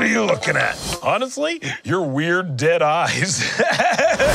What are you looking at? Honestly, your weird dead eyes.